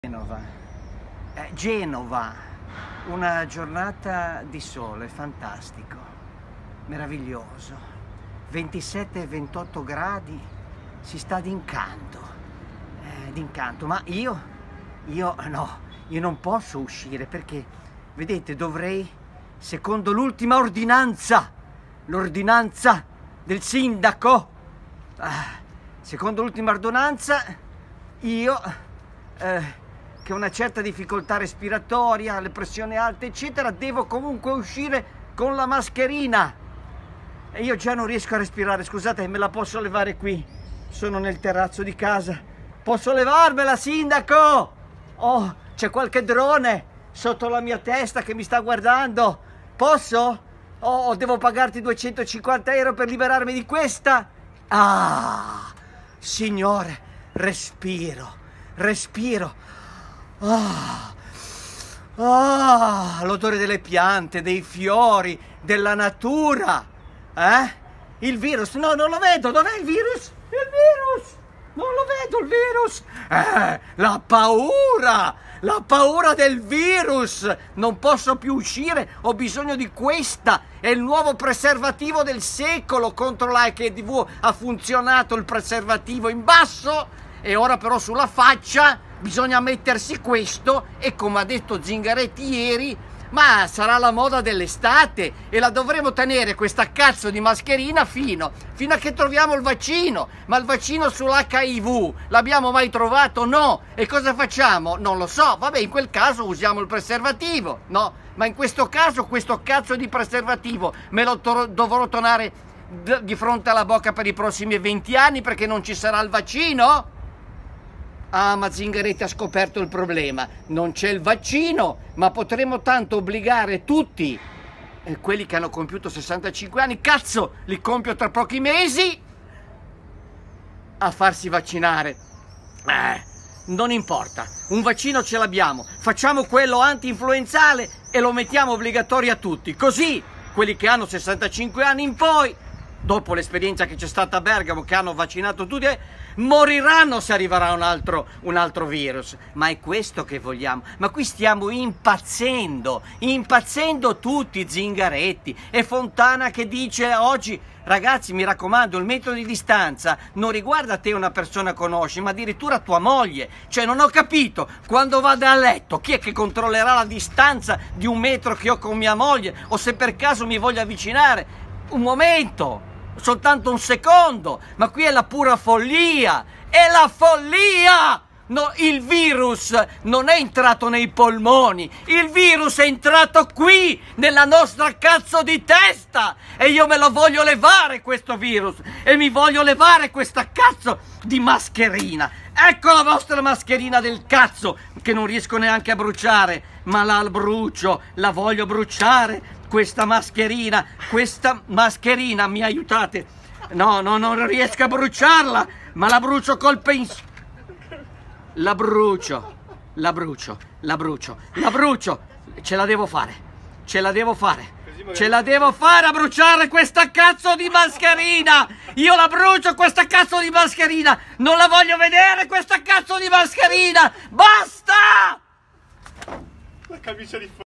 Genova, una giornata di sole, fantastico, meraviglioso, 27-28 gradi, si sta d'incanto, ma io non posso uscire perché, vedete, dovrei, secondo l'ultima ordinanza, l'ordinanza del sindaco, secondo l'ultima ordinanza, io che ho una certa difficoltà respiratoria, le pressioni alte eccetera, devo comunque uscire con la mascherina e io già non riesco a respirare. Scusate, me la posso levare qui? Sono nel terrazzo di casa, posso levarmela, sindaco? Oh, c'è qualche drone sotto la mia testa che mi sta guardando, posso? Oh, devo pagarti 250 euro per liberarmi di questa? Ah, signore, respiro. L'odore delle piante, dei fiori, della natura. Il virus, no, non lo vedo. Dov'è il virus? Il virus! Non lo vedo il virus! La paura del virus! Non posso più uscire, ho bisogno di questa! È il nuovo preservativo del secolo contro l'HIV. Ha funzionato il preservativo in basso e ora però sulla faccia bisogna mettersi questo e, come ha detto Zingaretti ieri, ma sarà la moda dell'estate e la dovremo tenere questa cazzo di mascherina fino a che troviamo il vaccino. Ma il vaccino sull'HIV l'abbiamo mai trovato? No. E cosa facciamo? Non lo so. Vabbè, in quel caso usiamo il preservativo, no? Ma in questo caso questo cazzo di preservativo me lo dovrò tornare di fronte alla bocca per i prossimi 20 anni perché non ci sarà il vaccino? Ah, ma Zingaretti ha scoperto il problema. Non c'è il vaccino, ma potremo tanto obbligare tutti, quelli che hanno compiuto 65 anni, cazzo, li compio tra pochi mesi, a farsi vaccinare. Non importa, un vaccino ce l'abbiamo, facciamo quello anti-influenzale e lo mettiamo obbligatorio a tutti. Così, quelli che hanno 65 anni in poi, dopo l'esperienza che c'è stata a Bergamo, che hanno vaccinato tutti, moriranno se arriverà un altro virus. Ma è questo che vogliamo? Ma qui stiamo impazzendo tutti, Zingaretti e Fontana che dice oggi: ragazzi, mi raccomando, il metro di distanza non riguarda te, una persona conosci, ma addirittura tua moglie. Cioè, non ho capito, quando vado a letto chi è che controllerà la distanza di 1 metro che ho con mia moglie, o se per caso mi voglio avvicinare? Un momento, soltanto un secondo, ma qui è la pura follia, è la follia! No, il virus non è entrato nei polmoni, il virus è entrato qui, nella nostra cazzo di testa, e io me lo voglio levare questo virus, e mi voglio levare questa cazzo di mascherina. Ecco la vostra mascherina del cazzo, che non riesco neanche a bruciare, ma la brucio, la voglio bruciare. Questa mascherina, mi aiutate? No, non riesco a bruciarla, ma la brucio col pensiero. La brucio, ce la devo fare a bruciare questa cazzo di mascherina. Io la brucio questa cazzo di mascherina, non la voglio vedere questa cazzo di mascherina, basta! La camicia di